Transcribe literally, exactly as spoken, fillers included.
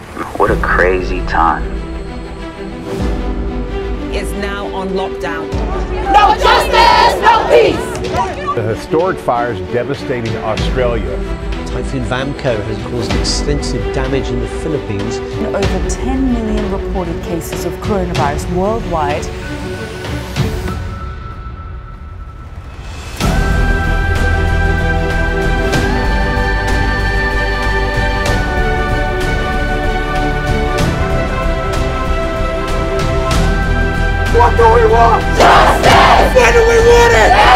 What a crazy time. Is now on lockdown. No justice, no peace! The historic fires devastating Australia. Typhoon Vamco has caused extensive damage in the Philippines. Over ten million reported cases of coronavirus worldwide. What do we want? Justice! When do we want it?